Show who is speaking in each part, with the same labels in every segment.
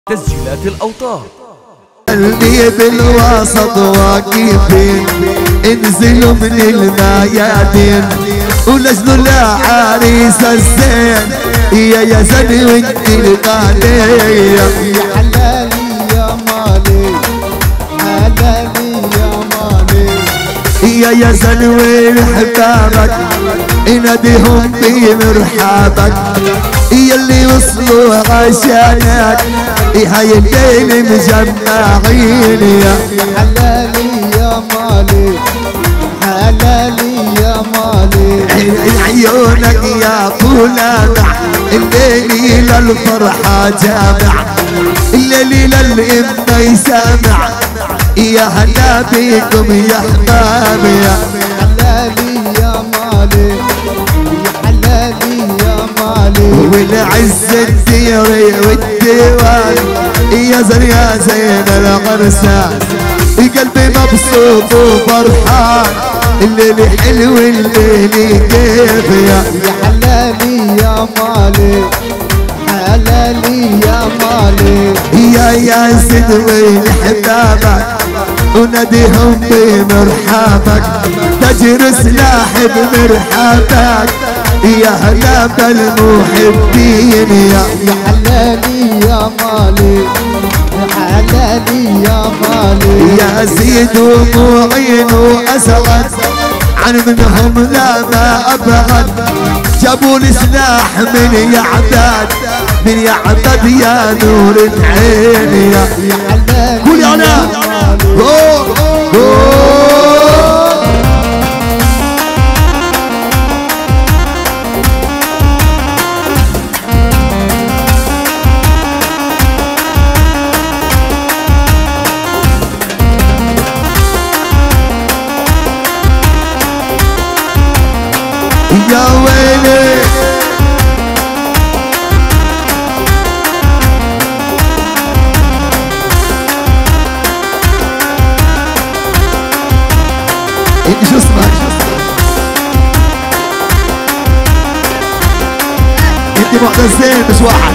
Speaker 1: تسجيلات الأوتار.
Speaker 2: اللي بالوسط واقفين انزلوا من الميادين ولجنوا العريس الزين يا زن وانت الغالية
Speaker 3: يا حلالي يا مالي حلالي يا مالي
Speaker 2: يا زن وين حبابك ناديهم بمرحابك يلي وصلوا عشانك هاي الليل مجمعين يا
Speaker 3: حلالي يا مالي حلالي يا مالي
Speaker 2: عيونك يا طولانع الليل للفرحة جامع الليل للإمة يسامع يا هلا بيكم يا حباب يا
Speaker 3: حلالي يا مالي حلالي يا مالي
Speaker 2: والعز الديري والديوان يا زين يا زين الغرسان قلبي مبسوط وفرحان الليل حلو الليل كيف يا
Speaker 3: حلالي يا مالي حلالي يا مالي
Speaker 2: يا زين وين حبابك وناديهم بمرحابك تجر سلاح بمرحابك يا هلا بالمحبين يا
Speaker 3: حلالي يا مالي حلالي يا مالي
Speaker 2: يا زيد ومعين واسعد عن منهم لا ما ابعد جابوا لي سلاح من يعداد من يعداد يا نور العين يا قول يا انا يا ويلي انت شو اسمك؟ انت معتزين مش واحد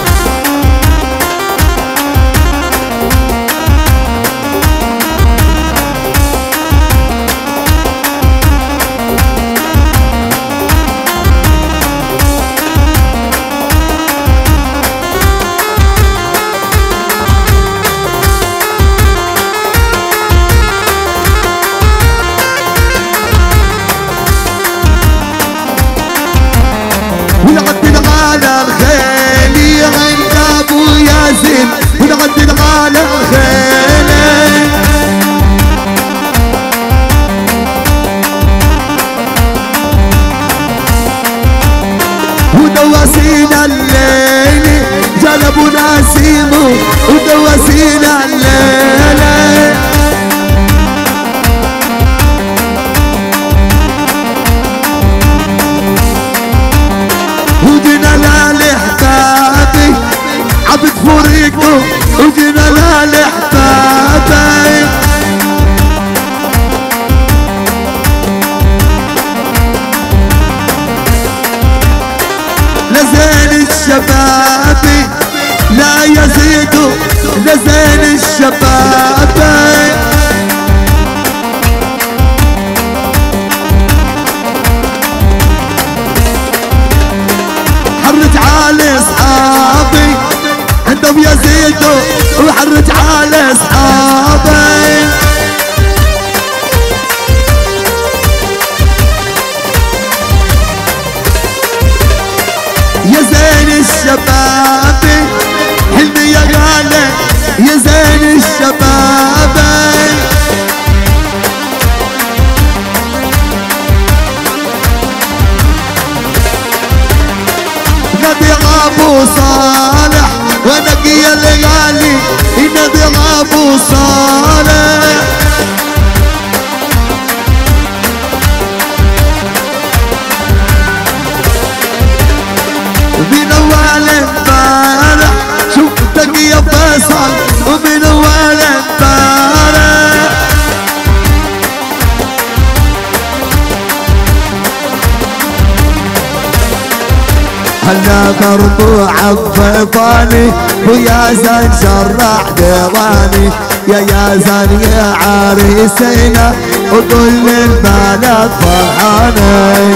Speaker 2: ونعدل على الخيل عند ابو ياسين ونعدل على الخيل ودواسينا الليل جلبوا نسيمه ودواسينا الليل وجينا لحبابي عبد فريقه وجينا لحبابي لزين الشبابي لا يزيدوا لزين الشبابي حرج على اصحابي عندهم يزيدوا وحرج على اصحابي يا زين الشبابي حلمي يا غالي يا زين الشبابي نبي ابو صالح ونقي الغالي نبي ابو صالح من اول امبارح شفتك يا فيصل ومن اول امبارح هلا على مربوع بفيضاني ويا زين شرع ديواني يا زين يا عريسينا وكل البلد فرحاني.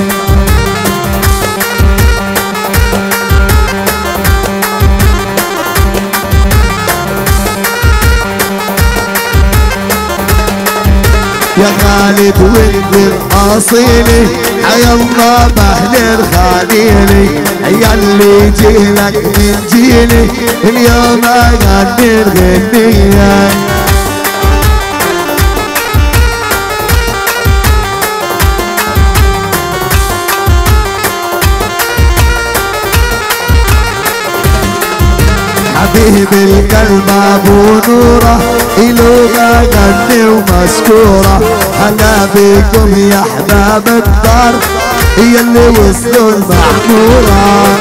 Speaker 2: يا غالب ولد اصيلي حيا الله باهل الخليلي ياللي جيلك من جيلي اليوم اغني الغنية. حبيب القلب ابو نوره إلو غني ومشكوره. هلا بكم يا احباب الدار ياللي وصلوا المعموره.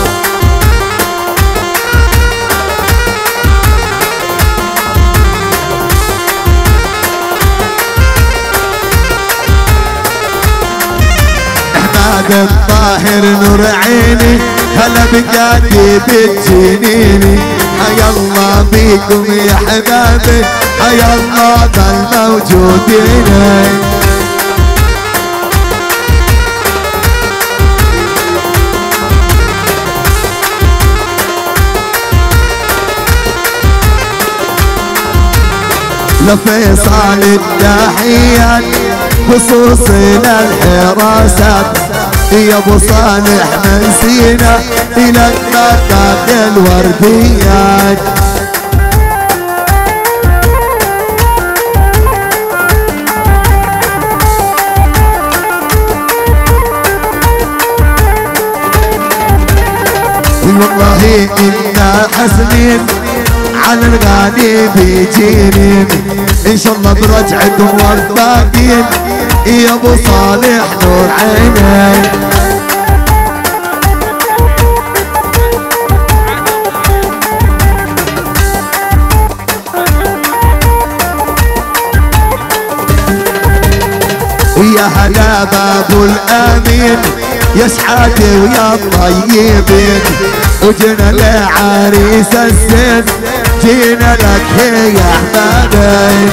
Speaker 2: احمد الطاهر نور عيني هلا بقاتي بالجنيني. حيا الله بيكم يا حبابي حيا الله بالموجودين. لفيصل التحيات خصوصي للحراسات يا ابو صالح من سينا الى النقاد الورديات. والله إنا حزنين على الغالي بيجينين إن شاء الله برجعكم والباقين يا أبو صالح نور عينين. ويا هلا بابو الأمين يا شحاتي ويا الطيبين وجينا لعريس الزين جينا لك يا احبابي.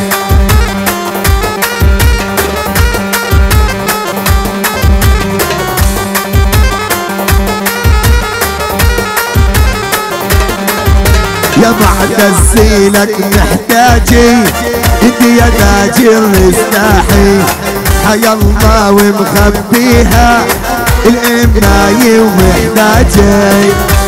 Speaker 2: يا معتزي لك محتاجي انت يا تاجر استاحي حيا الله ومخبيها الاماي ومحتاجي.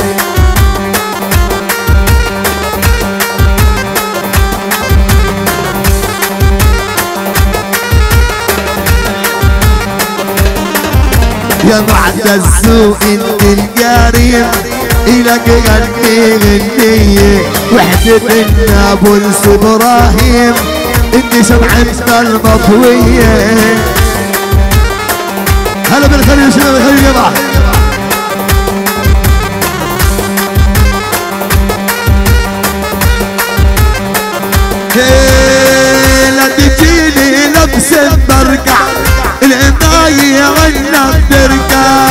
Speaker 2: يا معتز وانت القريب إلك غني غنية وحدة النابلس ابراهيم انت شمعتنا المطوية. هلا بالخليل شباب الخليل يا جماعة. لا تجيني لبس برقع العناية عنا بترقع.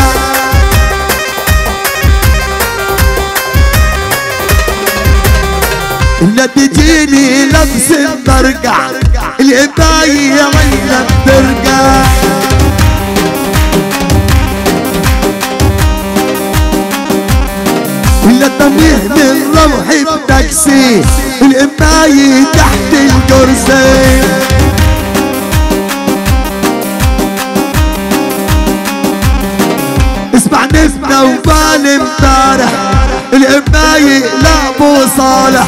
Speaker 2: لا تجيني لبس برقع العناية عنا بترقع. ولا تميه من روحي بتاكسي الاماي تحت الكرسي. اسمع نسمة وبال امبارح الاماي لابو صالح.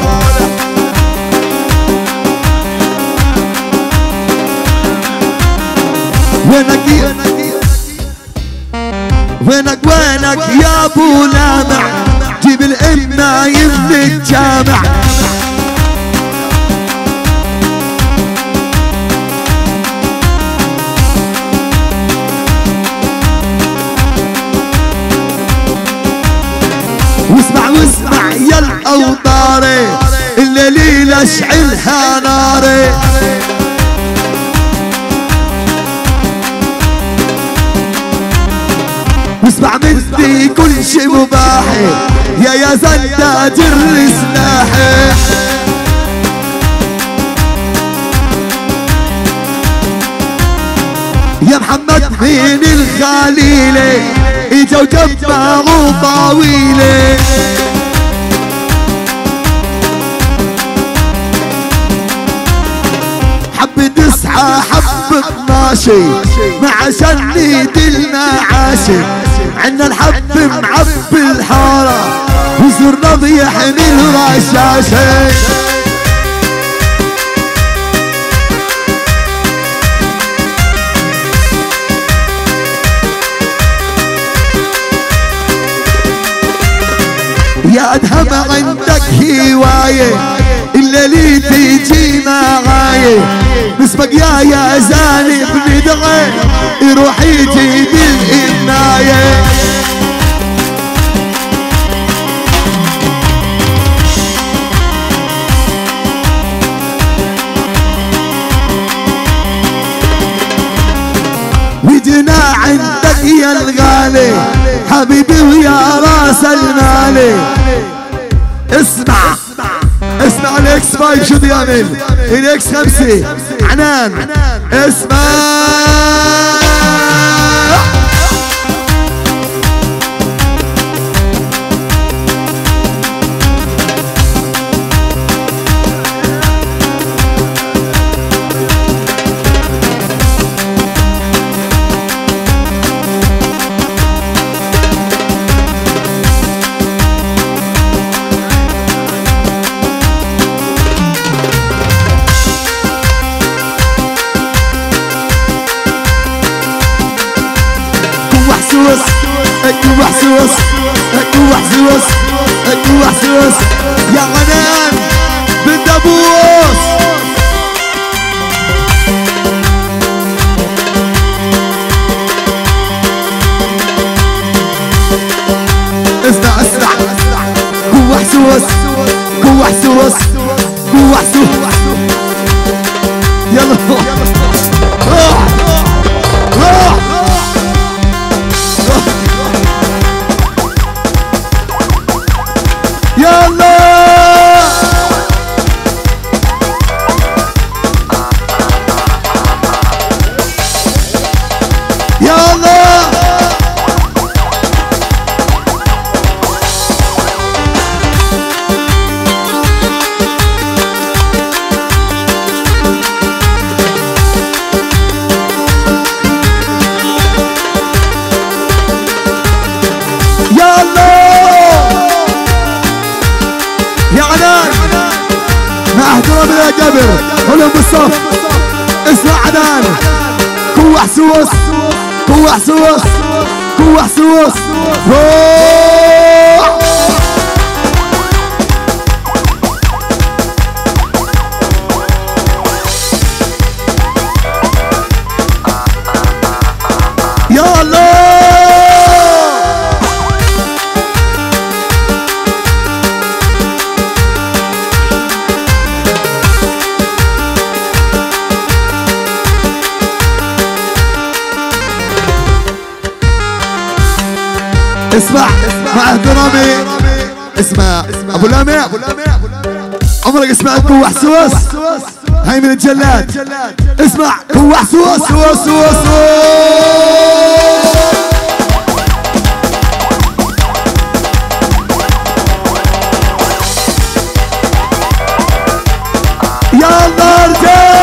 Speaker 2: وينك يا ابو لامع جيب الاماي من الجامع. واسمع يا الاوطاري الليل اشعلها ناري. واسمع مدي كل شي مباحي يا زنداج السلاحي. يا محمد مين الخليلي اجا وجمعوا طاويلي. حب تسعى حب 12 مع شنيد المعاشي. عنا الحب معبي الحارة وصرنا بيحمل الرشاشة. يا ادهم عندك هواية اللي تيجي معاي. نسبق يا زاني بندعي يروح يجيب الإمناية. وجنا عندك يا الغالي حبيبي ويا راس المالي. اسمع الاكس 5 شو بيعمل الاكس 5 عنان. اسمع ايوه حسوس يا غنان من دبوس. اسمع قوة حسوس قوة حسوس قوة حسوس. يلا روح يلا يلا يا عنان مع احترامي يا جابر كلهم بالصف. اسمع عنان قوة حسوس قوة حسوس قوة حسوس. يا الله اسمع مع احترامي. اسمع ابو لامع عمرك سمعت قوة حسوس؟ هاي من الجلاد. اسمع قوة حسوس يلا ارجع.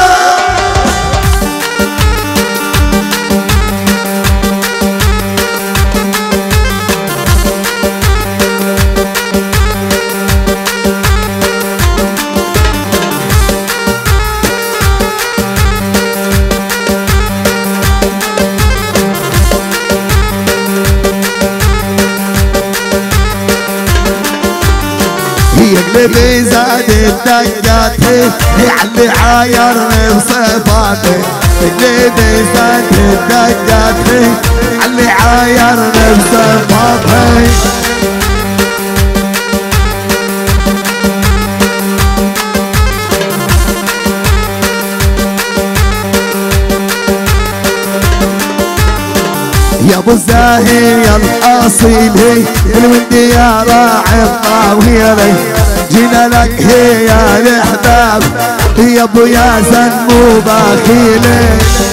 Speaker 2: قلبي زادت دقاته اللي عايرني بصفاته. قلبي زادت دقاته اللي عايرني بصفاته. يا ابو الزاهي الاصيل الودي يا راعي الطاويلي جينا لك هي يا الاحباب يا ابو ياسن مو بخيلي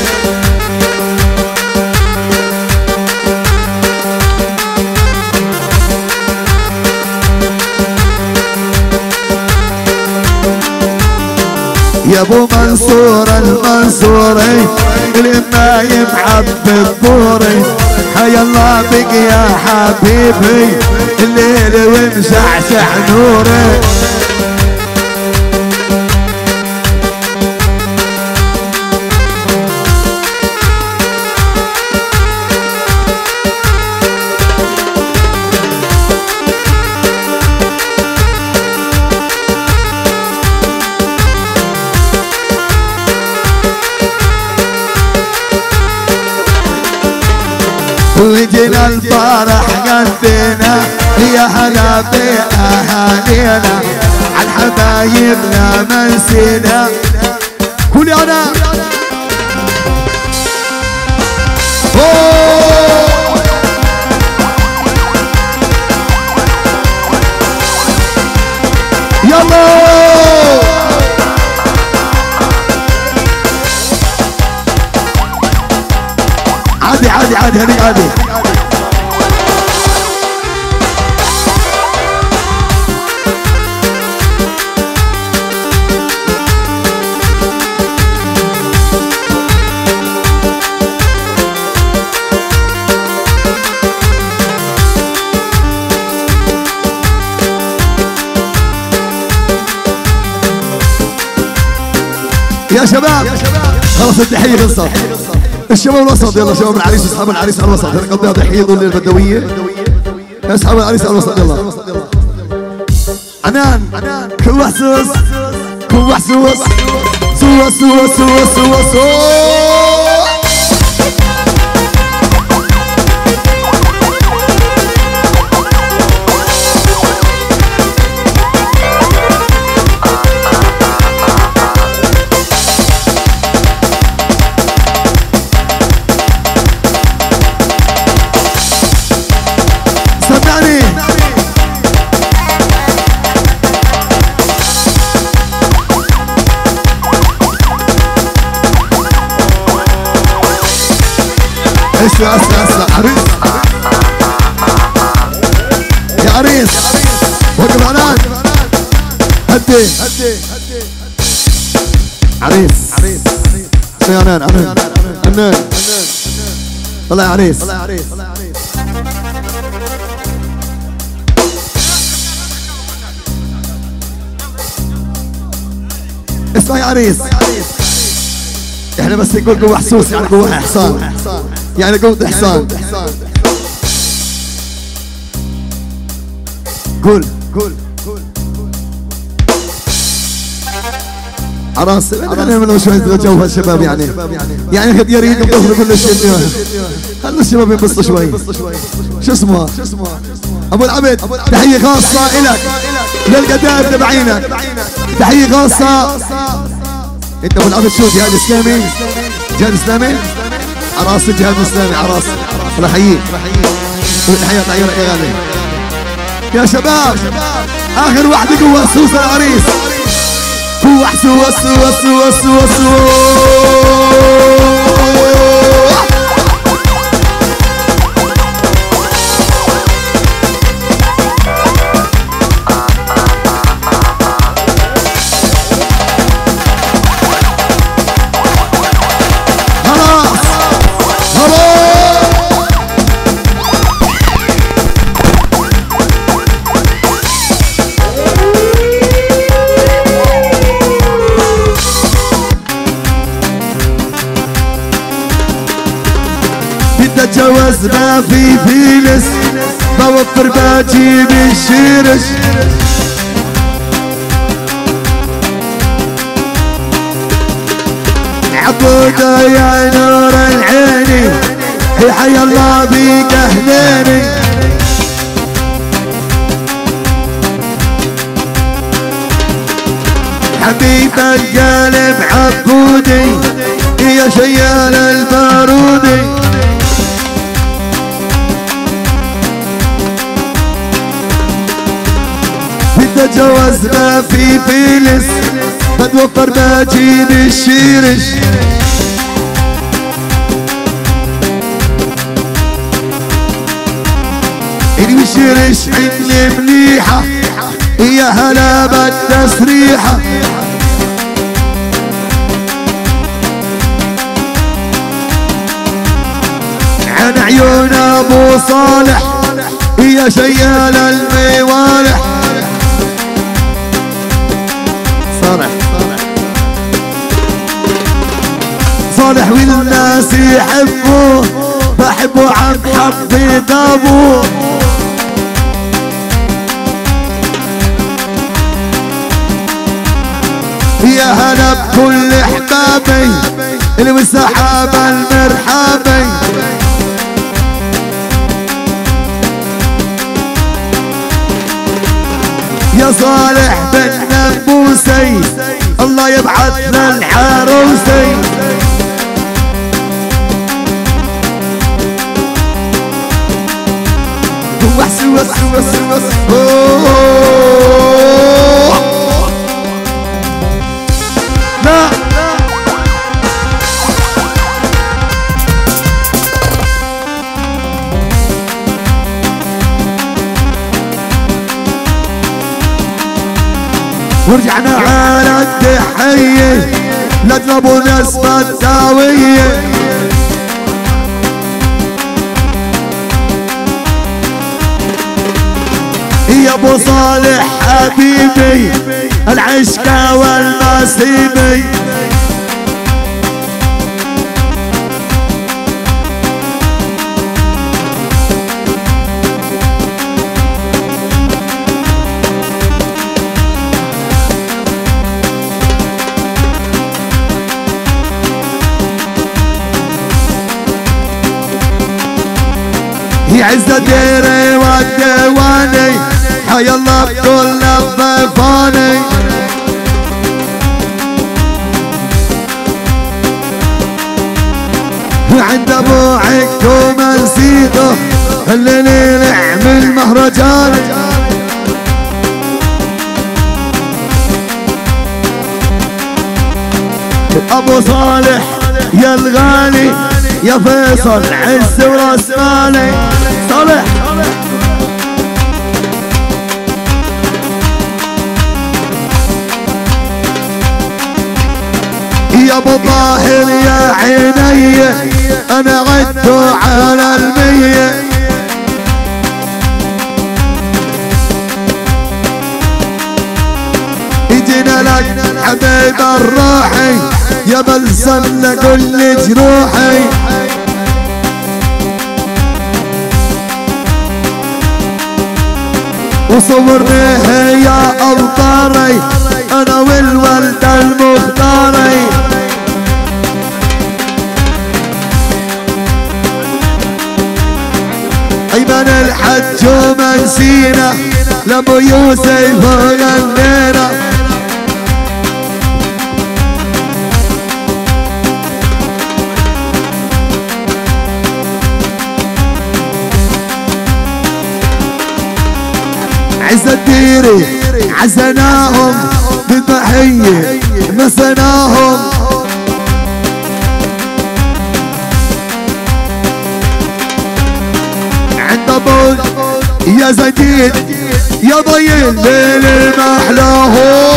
Speaker 2: يا ابو منصور المنصوري لما يمحب الدوري حيا الله بك يا حبيبي الليل ومشعشع نوري وجينا الفرح قلبنا يا هلا بأهالينا عن حبايبنا ما نسينا كل انا يلا عادي عادي عادي هذيك عادي يا شباب خلاص التحية خلصت الشباب الوسط يلا شباب العريس اصحاب العريس على الوسط نقضيها تحيه ضل البدويه اصحاب العريس على الوسط يلا عنان كوح سوس كوح سوس سوس سوس سوس سوس اسمع عريس يا عريس وقف عنان هدي عريس اسمع عنان عنان طلع يا عريس اسمع يا عريس احنا بس نقول جوا حسوس يعني جوا حصان يعني قوة إحسان قول عراس انا من شوي جو الشباب يعني خد يريد يطفروا كل شيء خلوا الشباب ينبسطوا شوي شو اسمه ابو العبد تحية خاصة الك للقدام تبعينك تحية خاصة انت ابو العبد شو جهاد اسلامي عراس الجهاد الاسلامي عراس الله يحييك تحية طيارة يا غالي يا شباب اخر واحدة جوا سوس العريس كوح سوس سوس سوس سوس اتجوز ما في فلس بوفر بجيب الشرش عبودة يا نور العيني حي الله بيك اهليني حبيب القلب عبودي يا شيال البارودي تجوزنا في فيلس بتوفر مجيد الشيرش اللي بشيرش عندي مليحة يا هلا بالتسريحة عن عيون ابو صالح يا شيال الموالح صالح والناس يحبوه بحبه عم حبيت ابوه يا هلا بكل احبابي المسحابة المرحبي يا صالح بن نبوسي الله يبعث لنا العروسي لا ورجعنا على التحية لطلبوا ناس فتاوية يا ابو صالح حبيبي العشقة والنصيبي يا عز ديري والديواني حيا الله بكل الضيفاني عند ابو عكو ما نسيته خليني نعمل مهرجان ابو صالح يا الغالي يا فيصل عز وراس مالي صالح يا ابو طاهر يا عيني انا عدته على المية يجينا لك حبيب الروحي يا بلسم لكل جروحي وصورنيه يا أبطاري أنا والولد المختاري أيمن الحج ومنسينا لأبو يوسف وغنينا عز الديري عزناهم بالضحية مسناهم عند ابو يا زديد يا ضي الليل محلاه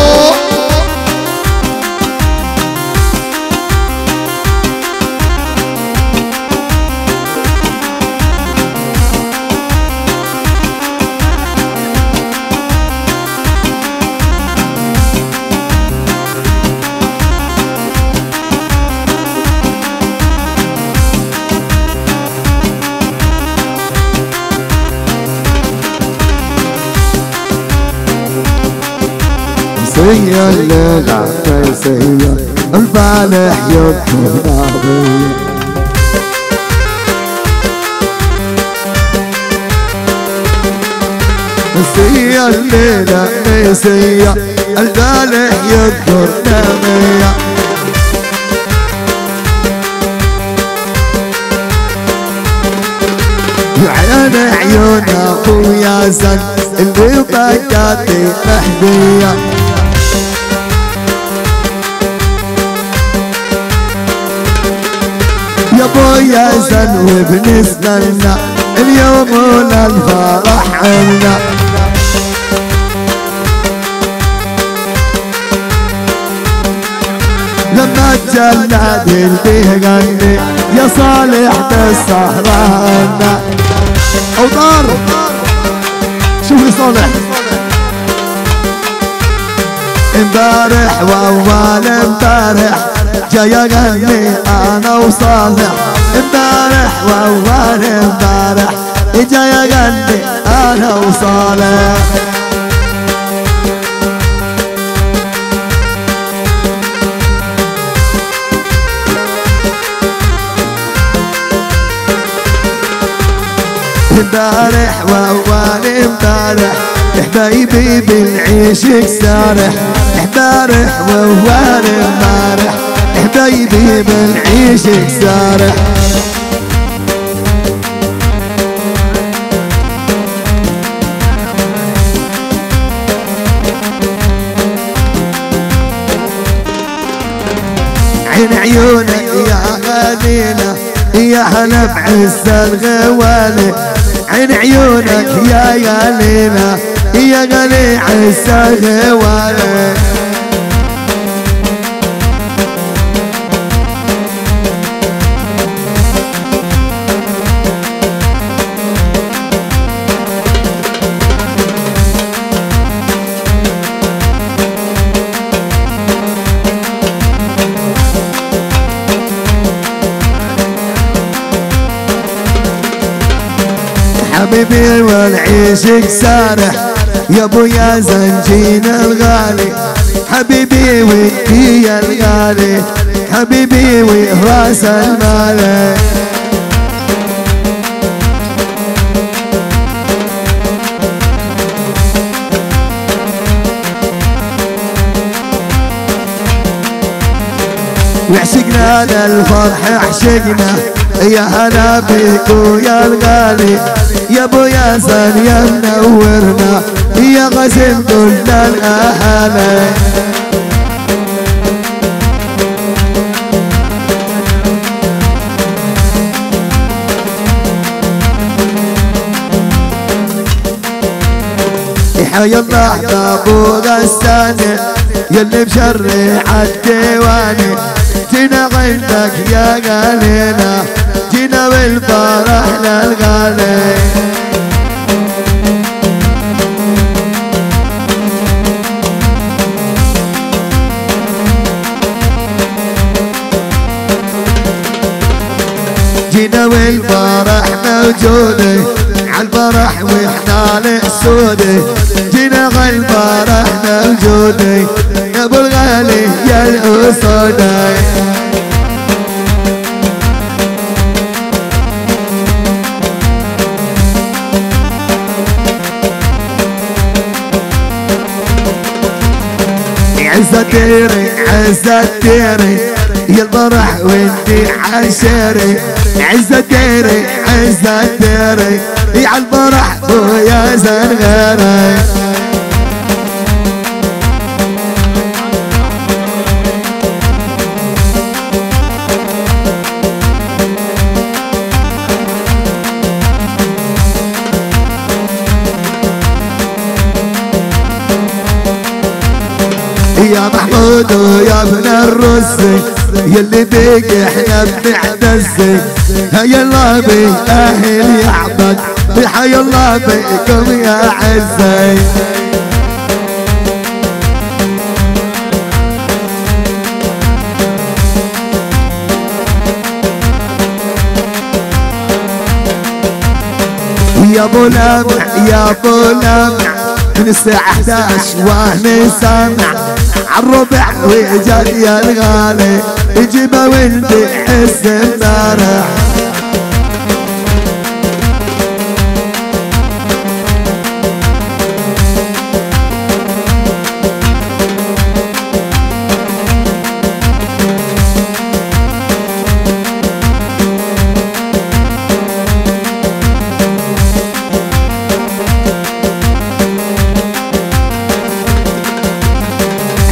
Speaker 2: سيا الليلة سيا الفالح يبكي ناظرية سيا الليلة سيا الفالح يذكر نامية عين عين عيون ابو ياسن اللي بكاتي مهدية. يا ابو ياسن وبالنسبة لنا اليوم الفرح عنا. لما تجلد اللي غني يا صالح بالسهرانة اوطار. شوف لي صالح امبارح واول امبارح جاي اغني انا وصالح. امبارح واول امبارح جاي اغني انا وصالح. امبارح واول امبارح حبايبي بنعيشك سارح. امبارح واول امبارح حبايبي بنعيشك سارح. عين عيونك يا غالينا يا هلا بعز الغوالي. عين عيونك يا غالينا يا غالي عز الغوالي. حبيبي والعيشك سارح يا ابو يا زنجين الغالي. حبيبي وانتي يا الغالي حبيبي وراس المال. وعشقنا للفرح عشقنا يا هلا بيك ويا الغالي. يا ابو ياسن يا منورنا يا غزل كل الاهالي. حيا الله ابو غساني يلي مشرع الديواني. جينا عندك يا غالينا جينا بالفرح للغالي. جينا بالفرح موجودي عالفرح واحنا للسودي. جينا عالفرح موجودي يا ابو الغالي يا الاسودي. عزة ديري عزة ديري يا الفرح وانتي عشيري. عزة ديري عزة ديري يا الفرح ويا زنغيري. يا محمود ويا ابن الرسي يلي بيك احنا بنعتزي. هيا الله بالاهل يعبد حيا الله بكم يا عزي. يا ابو لامع يا ابو لامع من الساعة 11 وانا سامع عالربع وجاد يا الغالي يجيبه ولدي حس امبارح.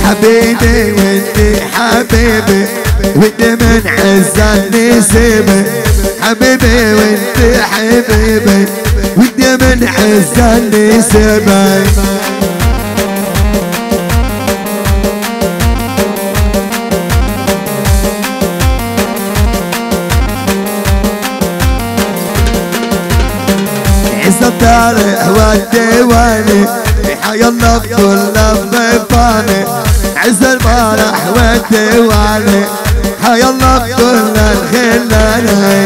Speaker 2: حبيبي وانت حبيبي وانت من عز النسيبة حبيبي وانت حبيبي وانت من عز النسيبة عز الطارق والديواني حي الله بكل الضيفاني عز الفرح والديواني حي الله بكل الخلاني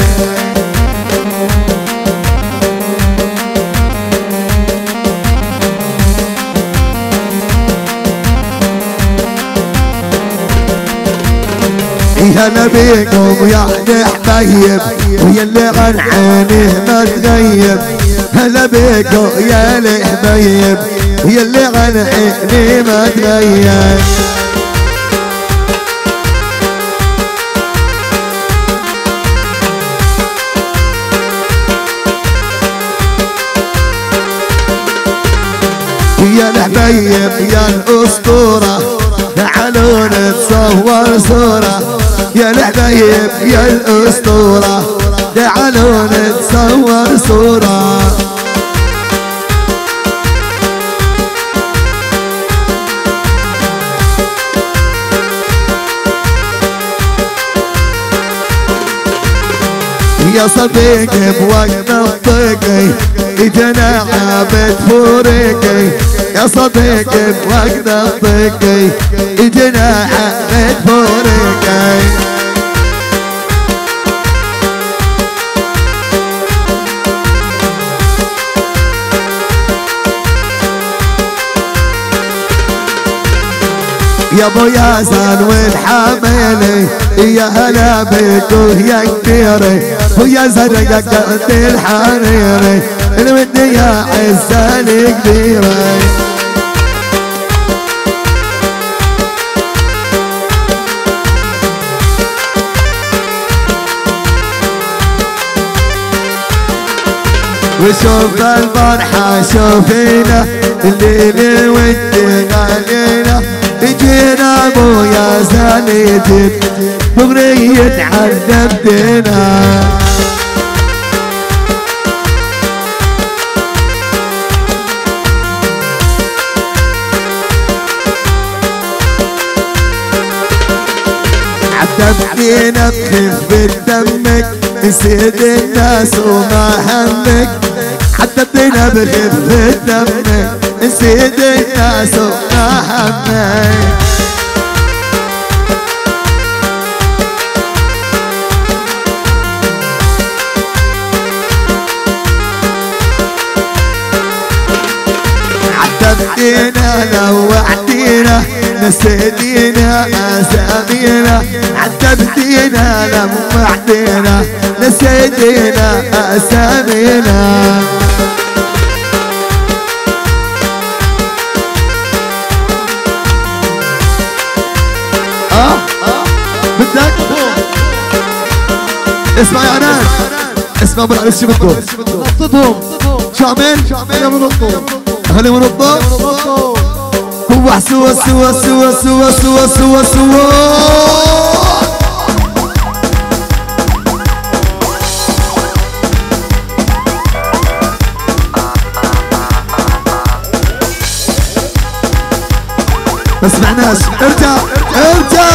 Speaker 2: يا نبيكم يا حبايب ويا اللي عن عينيه ما تغيب هلا بيكم يا الحبايب ويا اللي عن عينيه ما تغيب يا الحبايب يا الأسطورة تعالوا نتصور صورة يا الحبايب يا الأسطورة تعالوا نتصور صورة يا صديقي بوقت الضيقي اجنا عابد فوريقي يا صديقي بوقت الضيقي اجنا عابد فوريقي يا ابو ياسن والحميلي يا هلا بيكو يا كبيري ويا زرقة قد الحريري الودي يا عزة الكبيري وشوف الفرحة شوفينا الليل ودي علينا اجينا ابو يا زانيتي بغرية عذبتنا عذبتنا بخفة دمك نسيت الناس وما همك عذبتنا بخفة دمك نسيت الناس وما همك عذبتنا لوعتينا نسيتينا اسامينا عذبتينا لوعتينا نسيتينا اسامينا بدك اسمع يا ناس اسمع ابو العريس شو بدكم نطتهم شو عمل؟ انا منطهم اهلي منطهم هو سوا سوا سوا سوا سوا سوا سوا ما سمعناش ارجع ارجع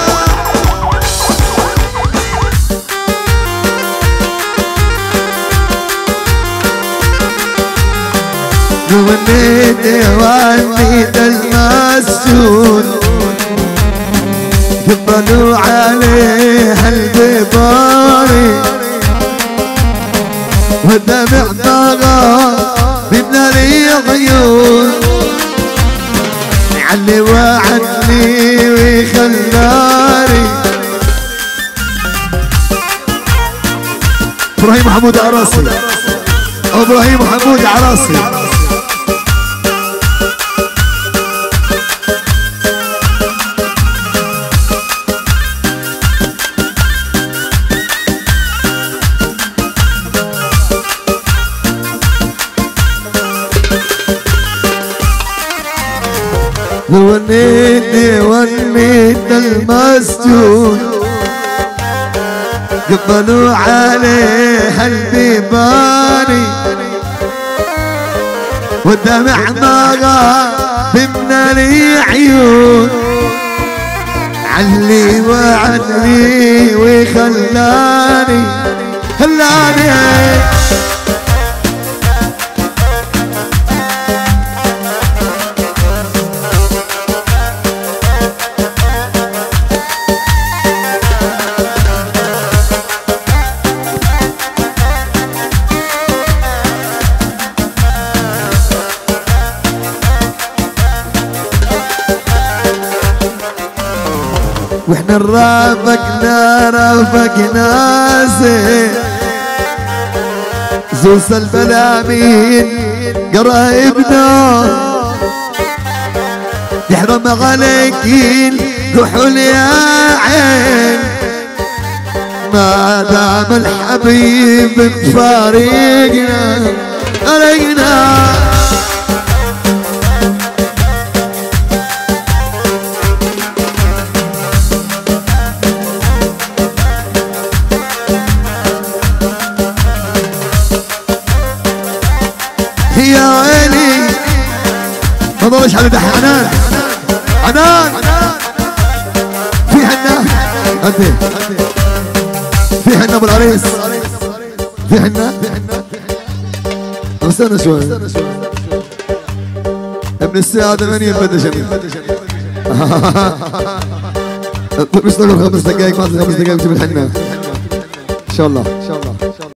Speaker 2: ونيت ونيت المسجون قبلوا عليه البطاري والدمع طغى بمن لي عيون علي وعدني وخلاني ابراهيم محمود عراسي ابراهيم محمود عراسي ونيتني من المسجون قبلوا عليه البيباني والدمع ما غاب من العيون علي وعلي وخلاني واحنا رافقنا زين زوس البلامين قرايبنا يحرم عليكين كحول يا عين ما دام الحبيب مفارقنا علينا يا ويلي ما ضلش على دحي عنان في حنا انت في حنا ابو العريس في حنا استنى شوي ابن الساعة 8 بدش مش نقول 5 دقايق ما 5 دقايق وتجيب الحنا ان شاء الله